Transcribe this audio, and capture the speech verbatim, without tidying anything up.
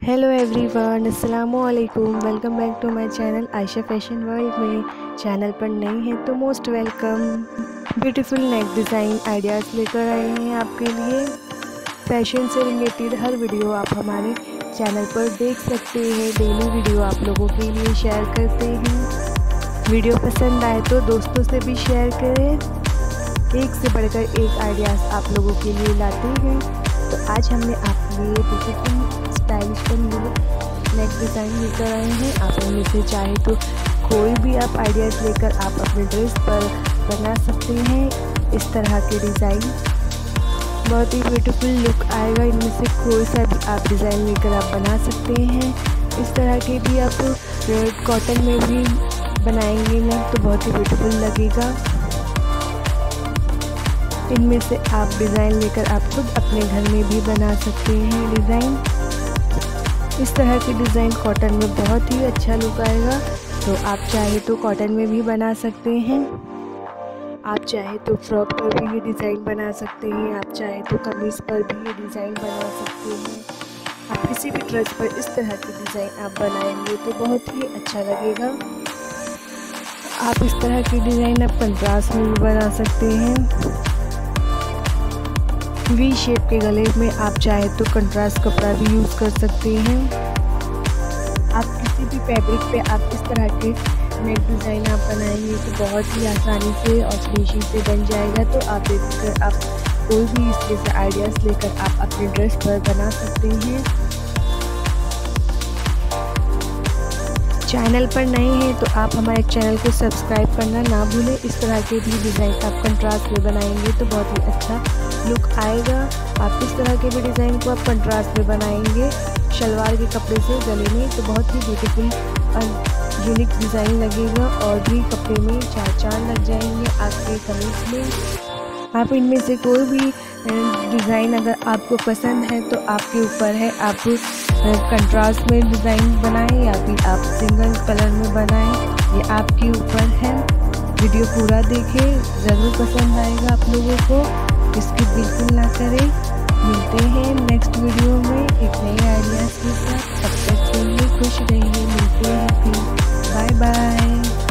Hello everyone, अस्सलामु अलैकुम। Welcome back to my channel Ayesha fashion world में। चैनल पर नई है तो most welcome. Beautiful neck design ideas लेकर आए हैं आपके लिए। फैशन से रिलेटेड हर वीडियो आप हमारे चैनल पर देख सकते हैं। डेली वीडियो आप लोगों के लिए शेयर करते हैं। वीडियो पसंद आए तो दोस्तों से भी शेयर करें। एक से बढ़कर एक आइडियाज़ आप लोगों के लिए लाते हैं। तो आज हमने आपके लिए ब्यूटीफुल स्टाइलिश नेक डिज़ाइन लेकर आए हैं। आप इनमें से चाहे तो कोई भी आप आइडियाज़ लेकर आप अपने ड्रेस पर बना सकते हैं। इस तरह के डिज़ाइन बहुत ही ब्यूटीफुल लुक आएगा। इनमें से कोई सा भी आप डिज़ाइन लेकर आप बना सकते हैं। इस तरह के भी आप कॉटन में भी बनाएंगे नेक तो बहुत ही ब्यूटीफुल लगेगा। इनमें से आप डिज़ाइन लेकर आप खुद अपने घर में भी बना सकते हैं डिज़ाइन। इस तरह के डिज़ाइन कॉटन में बहुत ही अच्छा लुक आएगा। तो आप चाहे तो कॉटन में भी बना सकते हैं। आप चाहे तो फ्रॉक पर भी ये डिज़ाइन बना सकते हैं। आप चाहे तो कमीज़ पर भी ये डिज़ाइन बना सकते हैं। आप किसी भी ड्रेस पर इस तरह के डिज़ाइन आप बनाएंगे तो बहुत ही अच्छा लगेगा। आप इस तरह के डिज़ाइन आप कंट्रास्ट में भी बना सकते हैं। वी शेप के गले में आप चाहे तो कंट्रास्ट कपड़ा भी यूज़ कर सकते हैं। आप किसी भी फैब्रिक पे आप इस तरह के नेक डिज़ाइन आप बनाएंगे तो बहुत ही आसानी से और फिनिशिंग से बन जाएगा। तो आप देखकर आप कोई भी इस तरह से आइडियाज़ लेकर आप अपने ड्रेस पर बना सकते हैं। चैनल पर नए हैं तो आप हमारे चैनल को सब्सक्राइब करना ना भूलें। इस तरह के भी डिज़ाइन आप कंट्रास्ट में बनाएंगे तो बहुत ही अच्छा लुक आएगा। आप इस तरह के भी डिज़ाइन को आप कंट्रास्ट में बनाएंगे शलवार के कपड़े से गले में तो बहुत ही ब्यूटीफुल और यूनिक डिज़ाइन लगेगा। और भी कपड़े में चार चार लग जाएंगे आपके कमीज में। आप इनमें से कोई भी डिज़ाइन अगर आपको पसंद है तो आपके ऊपर है। आप कंट्रास्ट में डिज़ाइन बनाएं या फिर आप सिंगल कलर में बनाएं, ये आपके ऊपर है। वीडियो पूरा देखें, ज़रूर पसंद आएगा आप लोगों को। इसकी बिल्कुल ना करें। मिलते हैं नेक्स्ट वीडियो में एक नए आइडियाज़ के साथ। तब तक के लिए खुश रहिए। मिलते हैं फिर। Bye bye.